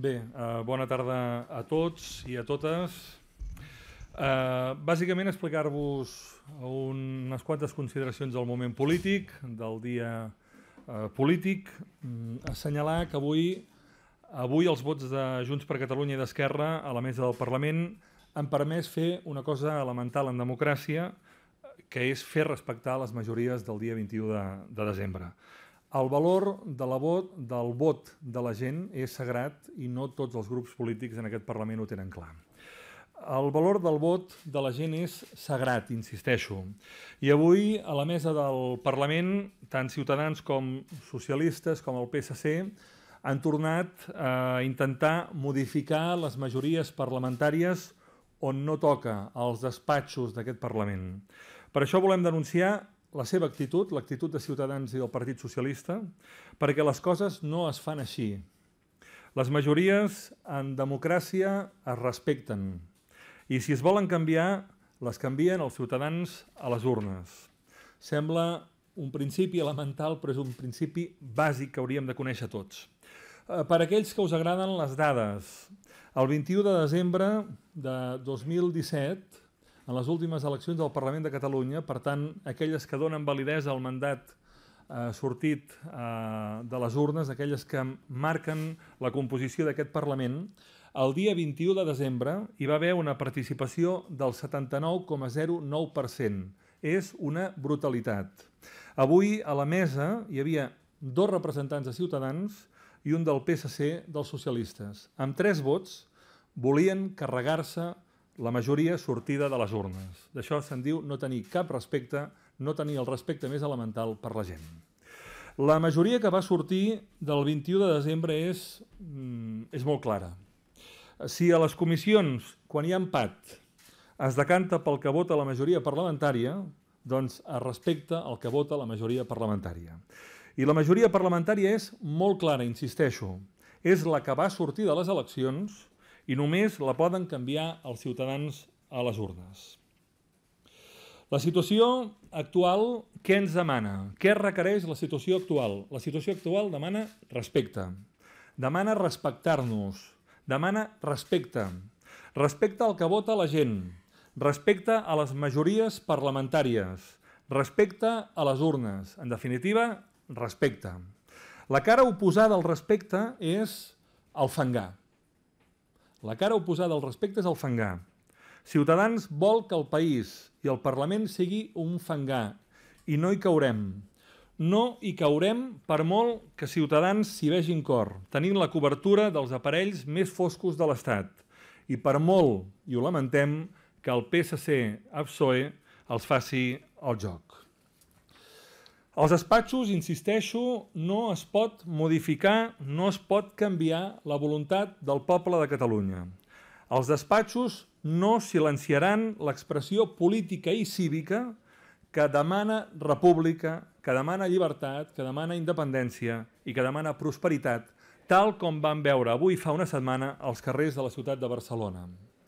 Bé, bona tarda a tots i a totes. Bàsicament explicar-vos unes quantes consideracions del moment polític, del dia polític, assenyalar que avui els vots de Junts per Catalunya i d'Esquerra a la mesa del Parlament han permès fer una cosa elemental en democràcia, que és fer respectar les majories del dia 21 de desembre. El valor del vot de la gent és sagrat i no tots els grups polítics en aquest Parlament ho tenen clar. El valor del vot de la gent és sagrat, insisteixo. I avui a la mesa del Parlament, tant Ciutadans com socialistes com el PSC han tornat a intentar modificar les majories parlamentàries on no toca, als despatxos d'aquest Parlament. Per això volem denunciar la seva actitud, l'actitud de Ciutadans i del Partit Socialista, perquè les coses no es fan així. Les majories en democràcia es respecten i si es volen canviar, les canvien els ciutadans a les urnes. Sembla un principi elemental, però és un principi bàsic que hauríem de conèixer tots. Per aquells que us agraden les dades, el 21 de desembre de 2017, en les últimes eleccions del Parlament de Catalunya, per tant, aquelles que donen validesa al mandat sortit de les urnes, aquelles que marquen la composició d'aquest Parlament, el dia 21 de desembre hi va haver una participació del 79,09%. És una brutalitat. Avui a la mesa hi havia 2 representants de Ciutadans i un del PSC dels socialistes. Amb 3 vots volien carregar-se la majoria sortida de les urnes. D'això se'n diu no tenir cap respecte, no tenir el respecte més elemental per la gent. La majoria que va sortir del 21 de desembre és molt clara. Si a les comissions, quan hi ha empat, es decanta pel que vota la majoria parlamentària, doncs es respecta el que vota la majoria parlamentària. I la majoria parlamentària és molt clara, insisteixo. És la que va sortir de les eleccions i només la poden canviar els ciutadans a les urnes. La situació actual, què ens demana? Què requereix la situació actual? La situació actual demana respecte, demana respectar-nos, demana respecte. Respecte al que vota la gent, respecte a les majories parlamentàries, respecte a les urnes. En definitiva, respecte. La cara oposada al respecte és el fangar. La cara oposada al respecte és el fangar. Ciutadans vol que el país i el Parlament sigui un fangar i no hi caurem. No hi caurem per molt que Ciutadans s'hi vegin cor, tenint la cobertura dels aparells més foscos de l'Estat. I per molt, i ho lamentem, que el PSC-PSOE els faci el joc. Els despatxos, insisteixo, no es pot modificar, no es pot canviar la voluntat del poble de Catalunya. Els despatxos no silenciaran l'expressió política i cívica que demana república, que demana llibertat, que demana independència i que demana prosperitat, tal com vam veure avui fa una setmana als carrers de la ciutat de Barcelona.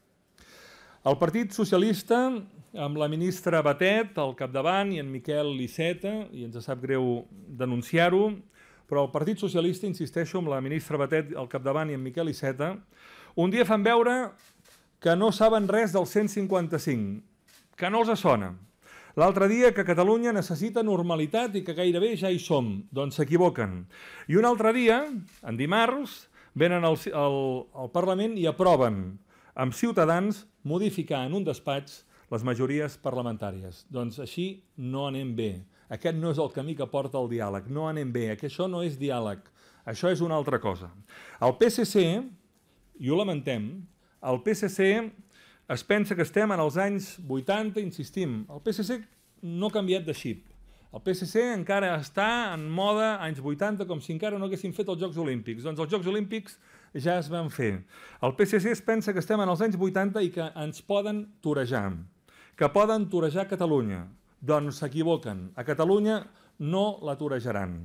El Partit Socialista, amb la ministra Batet al capdavant i en Miquel Iceta, i ens sap greu denunciar-ho, però el Partit Socialista, insisteixo, amb la ministra Batet al capdavant i en Miquel Iceta, un dia fan veure que no saben res del 155, que no els sona. L'altre dia que Catalunya necessita normalitat i que gairebé ja hi som, doncs s'equivoquen. I un altre dia, en dimarts, venen al Parlament i aproven amb Ciutadans modificar en un despatx les majories parlamentàries. Doncs així no anem bé. Aquest no és el camí que porta el diàleg. No anem bé. Això no és diàleg. Això és una altra cosa. El PSC, i ho lamentem, el PSC es pensa que estem en els anys 80, insistim. El PSC no ha canviat de xip. El PSC encara està en moda anys 80 com si encara no haguessin fet els Jocs Olímpics. Doncs els Jocs Olímpics ja es van fer. El PSC es pensa que estem en els anys 80 i que ens poden torejar, que poden torejar Catalunya. Doncs s'equivoquen. A Catalunya no la torejaran.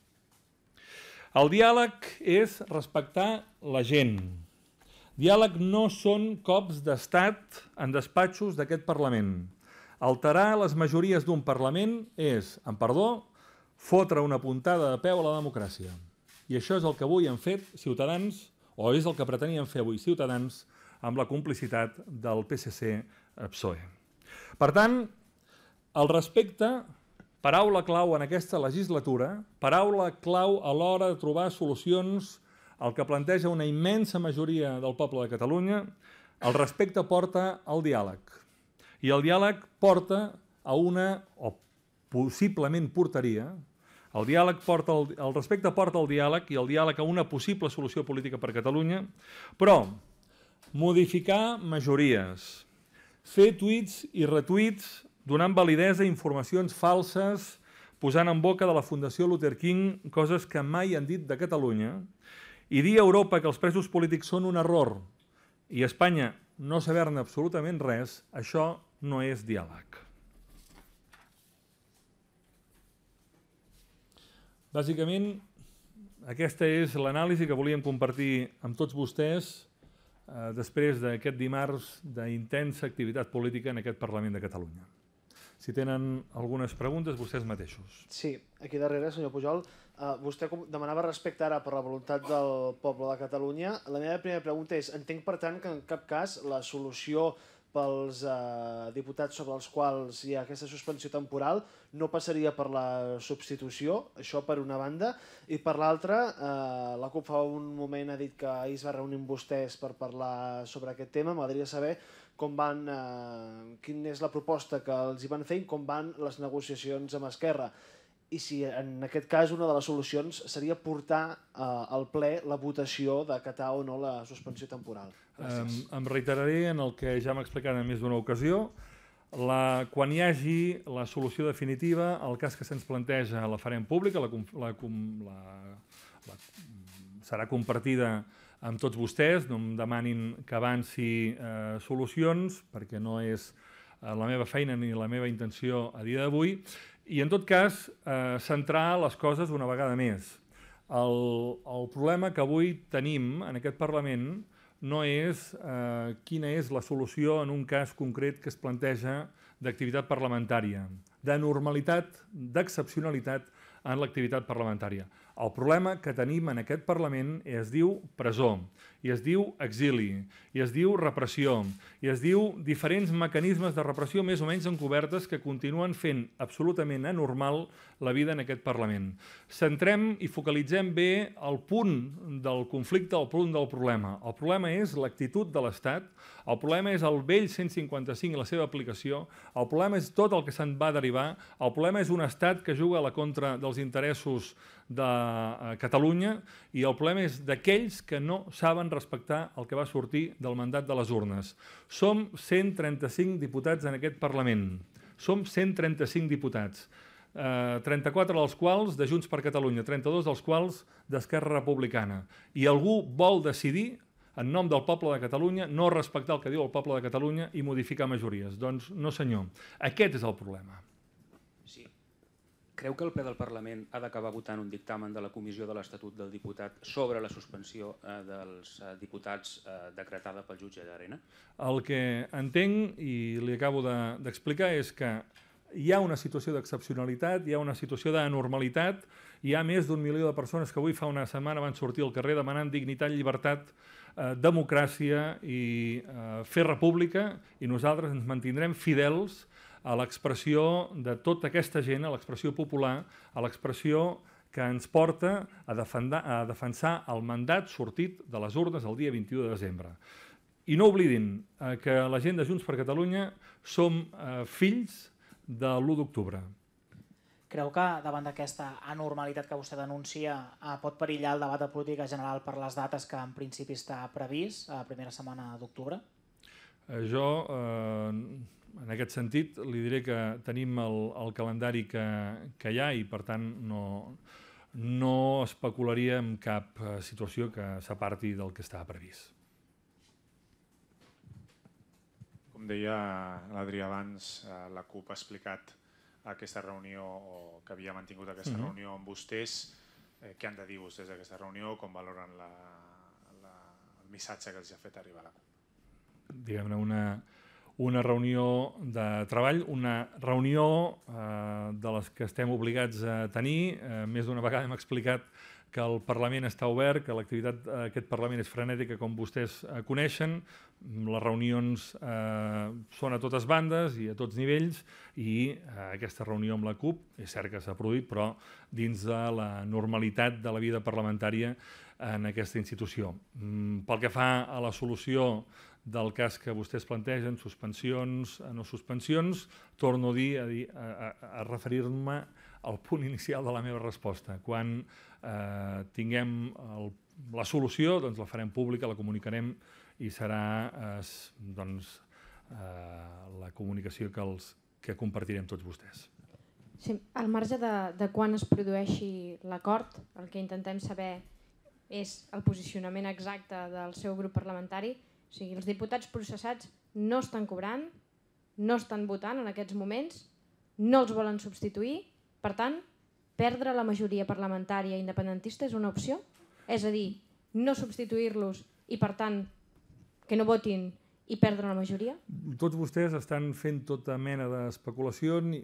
El diàleg és respectar la gent. Diàleg no són cops d'estat en despatxos d'aquest Parlament. Alterar les majories d'un Parlament és, amb perdó, fotre una puntada de peu a la democràcia. I això és el que avui han fet Ciutadans, o és el que pretenien fer avui Ciutadans amb la complicitat del PSC-PSOE. Per tant, el respecte, paraula clau en aquesta legislatura, paraula clau a l'hora de trobar solucions al que planteja una immensa majoria del poble de Catalunya, el respecte porta al diàleg. I el diàleg porta a una, o possiblement portaria, el respecte porta al diàleg i el diàleg a una possible solució política per Catalunya, però modificar majories, fer tuits i retuits donant validesa a informacions falses, posant en boca de la Fundació Luther King coses que mai han dit de Catalunya, i dir a Europa que els presos polítics són un error i a Espanya no saber-ne absolutament res, això no és diàleg. Bàsicament, aquesta és l'anàlisi que volíem compartir amb tots vostès després d'aquest dimarts d'intensa activitat política en aquest Parlament de Catalunya. Si tenen algunes preguntes, vostès mateixos. Sí, aquí darrere, senyor Pujol. Vostè demanava respecte ara per la voluntat del poble de Catalunya. La meva primera pregunta és, entenc per tant que en cap cas la solució pels diputats sobre els quals hi ha aquesta suspensió temporal no passaria per la substitució, això per una banda, i per l'altra, la CUP fa un moment ha dit que ahir es va reunir amb vostès per parlar sobre aquest tema. M'agradaria saber quina és la proposta que els hi van fer i com van les negociacions amb Esquerra. I si en aquest cas una de les solucions seria portar al ple la votació d'acatar o no la suspensió temporal. Gràcies. Em reiteraré en el que ja m'he explicat en més d'una ocasió. Quan hi hagi la solució definitiva, el cas que se'ns planteja la farem pública, serà compartida amb tots vostès, no em demanin que avanci solucions, perquè no és la meva feina ni la meva intenció a dia d'avui, i en tot cas centrar les coses una vegada més. El problema que avui tenim en aquest Parlament no és quina és la solució en un cas concret que es planteja d'activitat parlamentària, de normalitat, d'excepcionalitat en l'activitat parlamentària. El problema que tenim en aquest Parlament es diu presó, i es diu exili, i es diu repressió, i es diu diferents mecanismes de repressió més o menys encobertes que continuen fent absolutament anormal la vida en aquest Parlament. Centrem i focalitzem bé el punt del conflicte, el punt del problema. El problema és l'actitud de l'Estat, el problema és el vell 155 i la seva aplicació, el problema és tot el que se'n va derivar, el problema és un Estat que juga a la contra dels interessos de Catalunya i el problema és d'aquells que no saben respectar el que va sortir del mandat de les urnes. Som 135 diputats en aquest Parlament. Som 135 diputats. 34 dels quals de Junts per Catalunya, 32 dels quals d'Esquerra Republicana. I algú vol decidir, en nom del poble de Catalunya, no respectar el que diu el poble de Catalunya i modificar majories. Doncs no, senyor. Aquest és el problema. Sí. Creu que el ple del Parlament ha d'acabar votant un dictamen de la Comissió de l'Estatut del Diputat sobre la suspensió dels diputats decretada pel jutge Llarena? El que entenc i li acabo d'explicar és que hi ha una situació d'excepcionalitat, hi ha una situació d'anormalitat, hi ha més d'1 milió de persones que avui fa una setmana van sortir al carrer demanant dignitat, llibertat, democràcia i fer república, i nosaltres ens mantindrem fidels a l'expressió de tota aquesta gent, a l'expressió popular, a l'expressió que ens porta a defensar el mandat sortit de les urnes el dia 21 de desembre. I no oblidin que la gent de Junts per Catalunya som fills de l'1 d'octubre. Creu que davant d'aquesta anormalitat que vostè denuncia pot perillar el debat de política general per les dates que en principi està previst a la primera setmana d'octubre? Jo, en aquest sentit, li diré que tenim el calendari que hi ha i, per tant, no especularia en cap situació que s'aparti del que està previst. Com deia l'Adrià abans, la CUP ha explicat aquesta reunió, o que havia mantingut aquesta reunió amb vostès. Què han de dir vostès d'aquesta reunió? Com valoren el missatge que els ha fet arribar la CUP? Diguem-ne, una reunió de treball, una reunió de les que estem obligats a tenir. Més d'una vegada hem explicat que el Parlament està obert, que l'activitat d'aquest Parlament és frenètica, com vostès coneixen. Les reunions són a totes bandes i a tots nivells, i aquesta reunió amb la CUP és cert que s'ha produït, però dins de la normalitat de la vida parlamentària en aquesta institució. Pel que fa a la solució del cas que vostès plantegen, suspensions, no suspensions, torno a dir, a referir-me al punt inicial de la meva resposta. Quan tinguem la solució, doncs la farem pública, la comunicarem i serà la comunicació que compartirem tots vostès. Sí, al marge de quan es produeixi l'acord, el que intentem saber és el posicionament exacte del seu grup parlamentari. O sigui, els diputats processats no estan cobrant, no estan votant en aquests moments, no els volen substituir. Per tant, perdre la majoria parlamentària independentista és una opció? És a dir, no substituir-los i, per tant, que no votin i perdre la majoria? Tots vostès estan fent tota mena d'especulacions,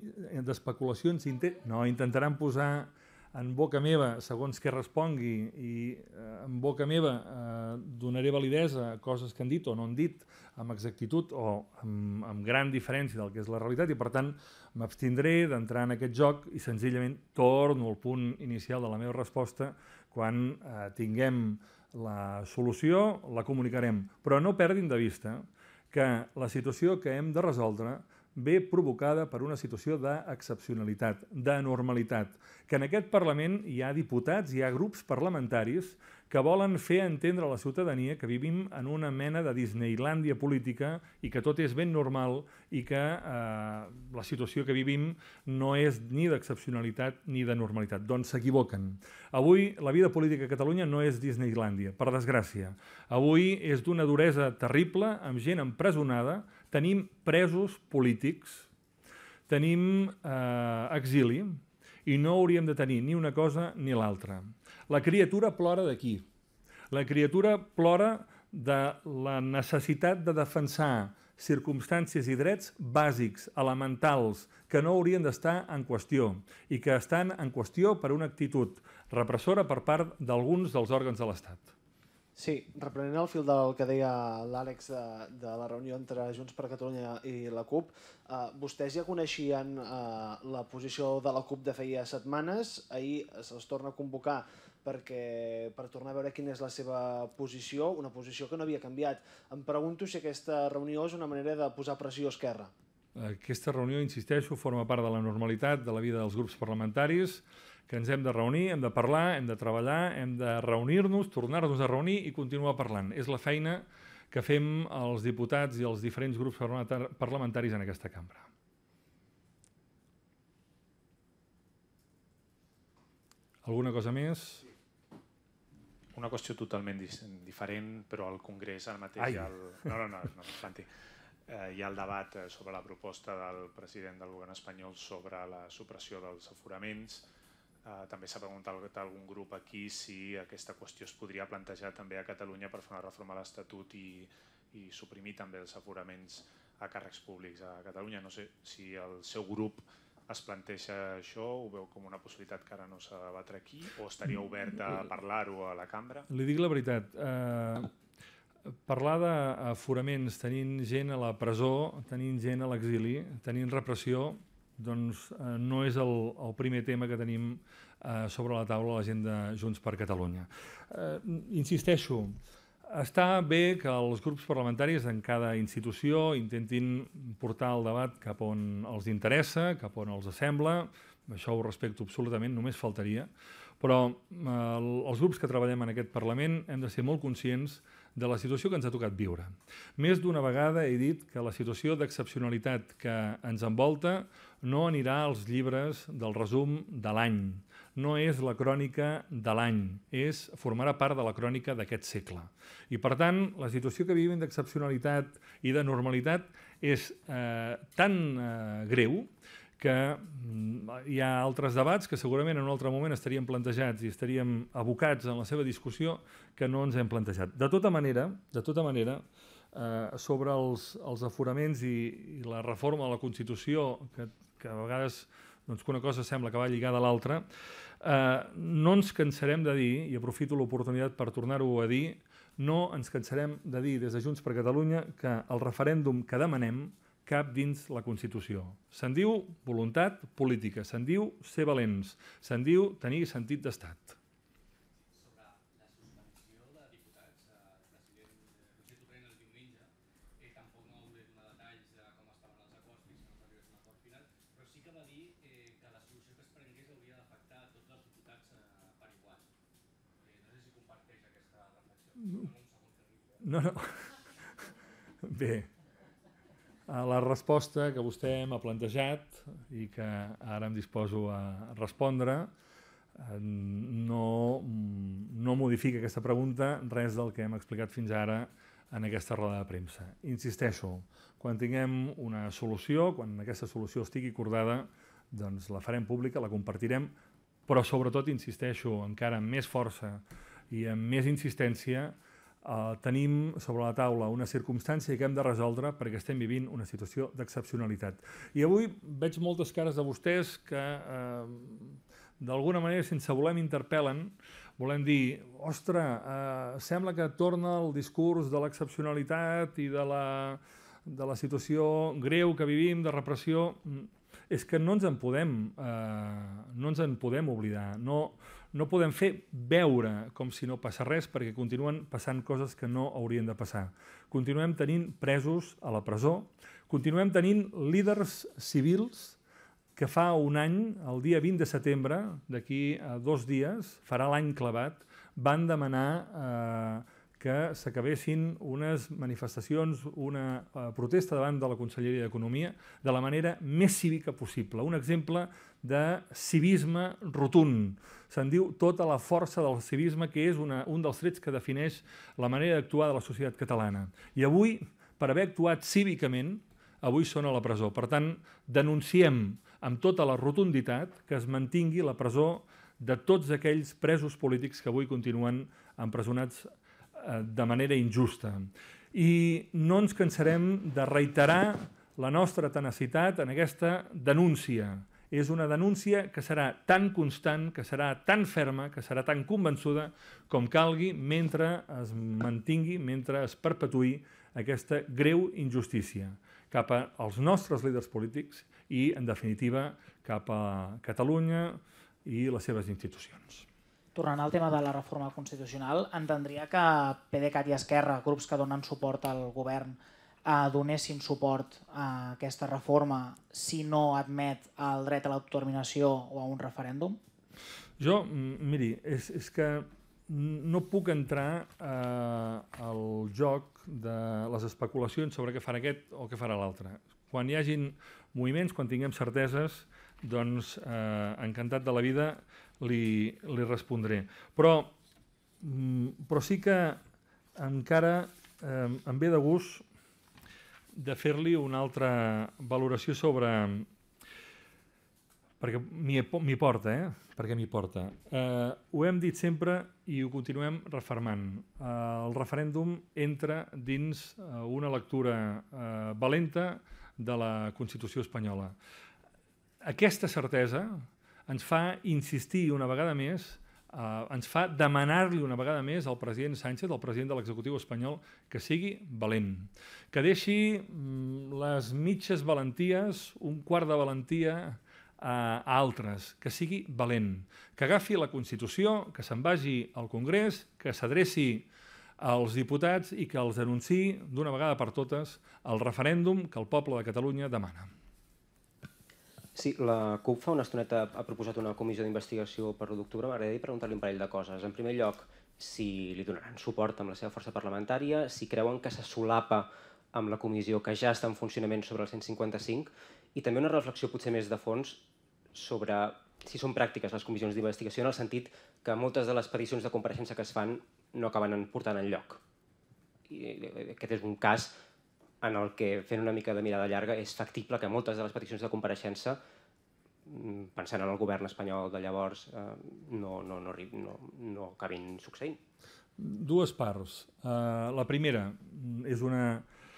intentaran posar en boca meva, segons què respongui, i en boca meva donaré validesa a coses que han dit o no han dit amb exactitud o amb gran diferència del que és la realitat, i per tant m'abstindré d'entrar en aquest joc i senzillament torno al punt inicial de la meva resposta. Quan tinguem la solució la comunicarem, però no perdin de vista que la situació que hem de resoldre ve provocada per una situació d'excepcionalitat, d'anormalitat, que en aquest Parlament hi ha diputats, hi ha grups parlamentaris que volen fer entendre a la ciutadania que vivim en una mena de Disneylàndia política i que tot és ben normal i que la situació que vivim no és ni d'excepcionalitat ni de normalitat. Doncs s'equivoquen. Avui la vida política a Catalunya no és Disneylàndia, per desgràcia. Avui és d'una duresa terrible, amb gent empresonada, tenim presos polítics, tenim exili, i no hauríem de tenir ni una cosa ni l'altra. La criatura plora d'aquí. La criatura plora de la necessitat de defensar circumstàncies i drets bàsics, elementals, que no haurien d'estar en qüestió i que estan en qüestió per una actitud repressora per part d'alguns dels òrgans de l'Estat. Sí, reprenent el fil del que deia l'Àlex de la reunió entre Junts per Catalunya i la CUP, vostès ja coneixien la posició de la CUP de feia setmanes, ahir se'ls torna a convocar per tornar a veure quina és la seva posició, una posició que no havia canviat. Em pregunto si aquesta reunió és una manera de posar pressió a Esquerra. Aquesta reunió, insisteixo, forma part de la normalitat de la vida dels grups parlamentaris, que ens hem de reunir, hem de parlar, hem de treballar, hem de reunir-nos, tornar-nos a reunir i continuar parlant. És la feina que fem els diputats i els diferents grups parlamentaris en aquesta cambra. Alguna cosa més? Una qüestió totalment diferent, però al Congrés ara mateix no m'espanti. Hi ha el debat sobre la proposta del president del govern espanyol sobre la supressió dels aforaments. També s'ha preguntat a algun grup aquí si aquesta qüestió es podria plantejar també a Catalunya per fer una reforma a l'Estatut i suprimir també els aforaments a càrrecs públics a Catalunya. No sé si el seu grup es planteja això, ho veu com una possibilitat que ara no s'ha de debatre aquí, o estaria obert a parlar-ho a la cambra? Li dic la veritat. Parlar d'aforaments tenint gent a la presó, tenint gent a l'exili, tenint repressió, doncs no és el primer tema que tenim sobre la taula a la gent de Junts per Catalunya. Insisteixo, està bé que els grups parlamentaris en cada institució intentin portar el debat cap on els interessa, cap on els sembla, això ho respecto absolutament, només faltaria, però els grups que treballem en aquest Parlament hem de ser molt conscients de la situació que ens ha tocat viure. Més d'una vegada he dit que la situació d'excepcionalitat que ens envolta no anirà als llibres del resum de l'any, no és la crònica de l'any, formarà part de la crònica d'aquest segle. I per tant, la situació que vivim d'excepcionalitat i de normalitat és tan greu que hi ha altres debats que segurament en un altre moment estarien plantejats i estaríem abocats en la seva discussió que no ens hem plantejat. De tota manera, sobre els aforaments i la reforma de la Constitució, que a vegades doncs que una cosa sembla que va lligada a l'altra, no ens cansarem de dir, i aprofito l'oportunitat per tornar-ho a dir, no ens cansarem de dir des de Junts per Catalunya que el referèndum que demanem cap dins la Constitució. Se'n diu voluntat política, se'n diu ser valents, se'n diu tenir sentit d'estat. No. Bé, la resposta que vostè m'ha plantejat i que ara em disposo a respondre no modifica aquesta pregunta res del que hem explicat fins ara en aquesta roda de premsa. Insisteixo, quan tinguem una solució, quan aquesta solució estigui acordada, doncs la farem pública, la compartirem, però sobretot, insisteixo, encara amb més força i amb més insistència, tenim sobre la taula una circumstància que hem de resoldre perquè estem vivint una situació d'excepcionalitat. I avui veig moltes cares de vostès que d'alguna manera, sense voler, m'interpel·len, volem dir, ostres, sembla que torna el discurs de l'excepcionalitat i de la situació greu que vivim, de repressió. És que no ens en podem oblidar, no podem fer veure com si no passa res perquè continuen passant coses que no haurien de passar. Continuem tenint presos a la presó, continuem tenint líders civils que fa un any, el dia 20 de setembre, d'aquí a 2 dies, farà l'any clavat, van demanar que s'acabessin unes manifestacions, una protesta davant de la Conselleria d'Economia de la manera més cívica possible. Un exemple de civisme rotund. Se'n diu tota la força del civisme, que és un dels trets que defineix la manera d'actuar de la societat catalana. I avui, per haver actuat cívicament, avui són a la presó. Per tant, denunciem amb tota la rotunditat que es mantingui la presó de tots aquells presos polítics que avui continuen empresonats de manera injusta. I no ens cansarem de reiterar la nostra tenacitat en aquesta denúncia. És una denúncia que serà tan constant, que serà tan ferma, que serà tan convençuda com calgui mentre es mantingui, mentre es perpetuï aquesta greu injustícia cap als nostres líders polítics i, en definitiva, cap a Catalunya i les seves institucions. Tornant al tema de la reforma constitucional, entendria que PDeCAT i Esquerra, grups que donen suport al govern, donessin suport a aquesta reforma si no admet el dret a l'autodeterminació o a un referèndum? Jo, miri, és que no puc entrar al joc de les especulacions sobre què farà aquest o què farà l'altre. Quan hi hagin moviments, quan tinguem certeses, doncs encantat de la vida li respondré. Però sí que encara em ve de gust de fer-li una altra valoració sobre... perquè m'hi porta, perquè m'hi porta. Ho hem dit sempre i ho continuem refermant. El referèndum entra dins una lectura valenta de la Constitució espanyola. Aquesta certesa ens fa insistir una vegada més, ens fa demanar-li una vegada més al president Sánchez, al president de l'executiu espanyol, que sigui valent, que deixi les mitges valenties, un quart de valentia a altres, que sigui valent, que agafi la Constitució, que se'n vagi al Congrés, que s'adreci als diputats i que els anunciï d'una vegada per totes el referèndum que el poble de Catalunya demana. Sí, la CUP fa una estoneta ha proposat una comissió d'investigació per l'1 d'octubre. M'agradaria preguntar-li un parell de coses. En primer lloc, si li donaran suport amb la seva força parlamentària, si creuen que se solapa amb la comissió que ja està en funcionament sobre el 155, i també una reflexió potser més de fons sobre si són pràctiques les comissions d'investigació, en el sentit que moltes de les peticions de compareixença que es fan no acaben portant enlloc. I aquest és un cas en el que, fent una mica de mirada llarga, és factible que moltes de les peticions de compareixença, pensant en el govern espanyol de llavors, no acabin succeint. Dues parts. La primera és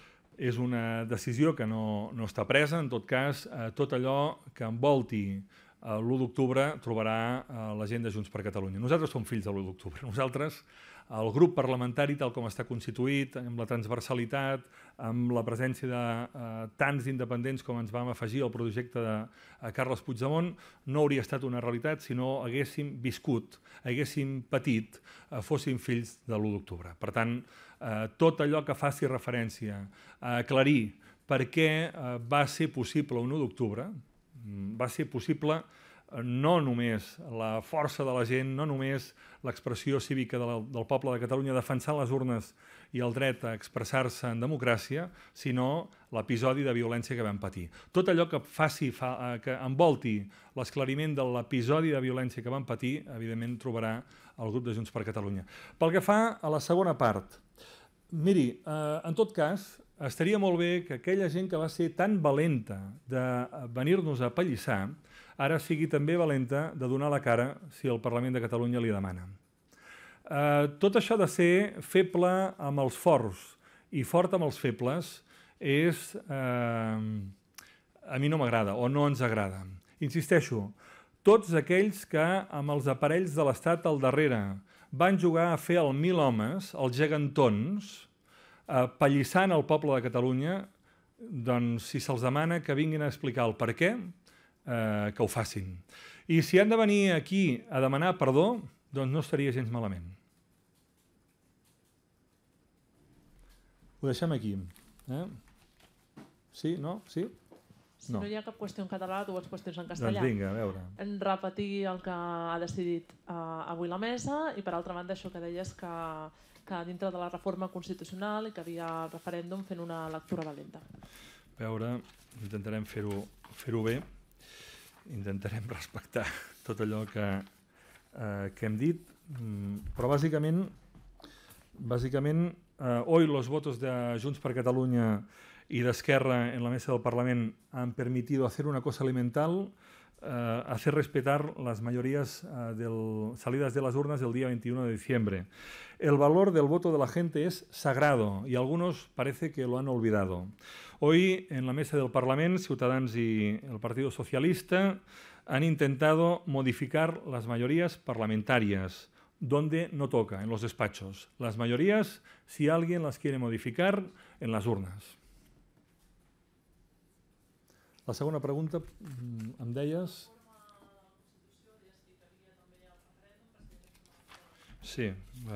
una decisió que no està presa. En tot cas, tot allò que envolti l'1 d'octubre trobarà la gent de Junts per Catalunya. Nosaltres som fills de l'1 d'octubre. Nosaltres, el grup parlamentari, tal com està constituït, amb la transversalitat, amb la presència de tants independents com ens vam afegir al projecte de Carles Puigdemont, no hauria estat una realitat si no haguéssim viscut, haguéssim patit, fóssim fills de l'1 d'octubre. Per tant, tot allò que faci referència a aclarir per què va ser possible un 1 d'octubre, va ser possible no només la força de la gent, no només l'expressió cívica del poble de Catalunya defensant les urnes i el dret a expressar-se en democràcia, sinó l'episodi de violència que vam patir. Tot allò que que envolti l'esclariment de l'episodi de violència que vam patir, evidentment trobarà el grup de Junts per Catalunya. Pel que fa a la segona part, miri, en tot cas, estaria molt bé que aquella gent que va ser tan valenta de venir-nos a apallissar ara sigui també valenta de donar la cara si el Parlament de Catalunya li demana. Tot això de ser feble amb els forts i fort amb els febles és, a mi no m'agrada o no ens agrada. Insisteixo, tots aquells que amb els aparells de l'Estat al darrere van jugar a fer el 1000 homes, els gegantons, pallissant el poble de Catalunya, doncs si se'ls demana que vinguin a explicar el per què, que ho facin. I si han de venir aquí a demanar perdó, doncs no estaria gens malament. Ho deixem aquí. Sí? No? Sí? Si no hi ha cap qüestió en català, dues qüestions en castellà. Doncs vinga, a veure. Repetir el que ha decidit avui la mesa i, per altra banda, això que deies que dintre de la reforma constitucional i que havia el referèndum fent una lectura valenta. A veure, intentarem fer-ho bé, intentarem respectar tot allò que hem dit, però bàsicament, hoy los votos de Junts per Catalunya y de Esquerra en la mesa del Parlament han permitido hacer una cosa elemental, hacer respetar las mayorías salidas de las urnas del día 21 de diciembre. El valor del voto de la gente es sagrado y algunos parece que lo han olvidado. Hoy, en la mesa del Parlament, Ciutadans y el Partido Socialista han intentado modificar las mayorías parlamentarias, donde no toca, en los despachos. Las mayorías, si alguien las quiere modificar, en las urnas. La segona pregunta, em deies... Sí,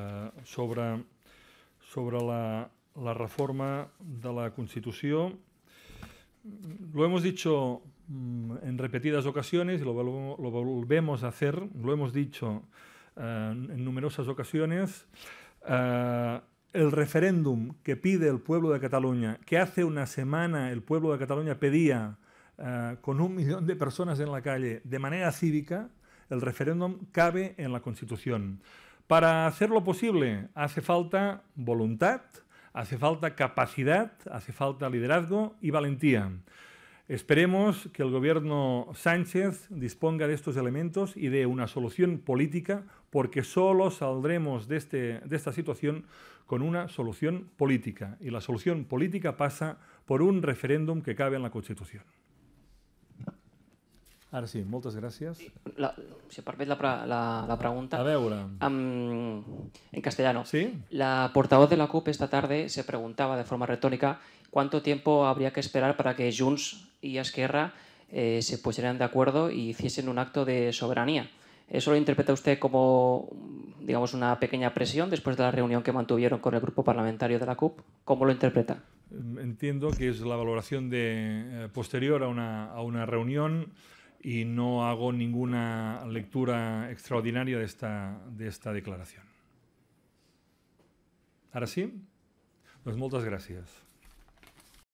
sobre la reforma de la Constitución. Lo hemos dicho en repetidas ocasiones y lo volvemos a hacer, lo hemos dicho en numerosas ocasiones. El referéndum que pide el pueblo de Cataluña, que hace una semana el pueblo de Cataluña pedía con 1 millón de personas en la calle de manera cívica, el referéndum cabe en la Constitución. Para hacerlo posible hace falta voluntad, hace falta capacidad, hace falta liderazgo y valentía. Esperemos que el gobierno Sánchez disponga de estos elementos y dé una solución política, porque solo saldremos de esta situación con una solución política. Y la solución política pasa por un referéndum que cabe en la Constitución. Ara sí, moltes gràcies. Si permet la pregunta. A veure. En castellano. ¿Sí? La portavoz de la CUP esta tarde se preguntaba de forma retórica cuánto tiempo habría que esperar para que Junts y Esquerra se pusieran de acuerdo y hiciesen un acto de soberanía. ¿Eso lo interpreta usted como, digamos, una pequeña presión después de la reunión que mantuvieron con el grupo parlamentario de la CUP? ¿Cómo lo interpreta? Entiendo que es la valoración posterior a una reunión y no hago ninguna lectura extraordinaria de esta declaración. Ara sí? Doncs moltes gràcies.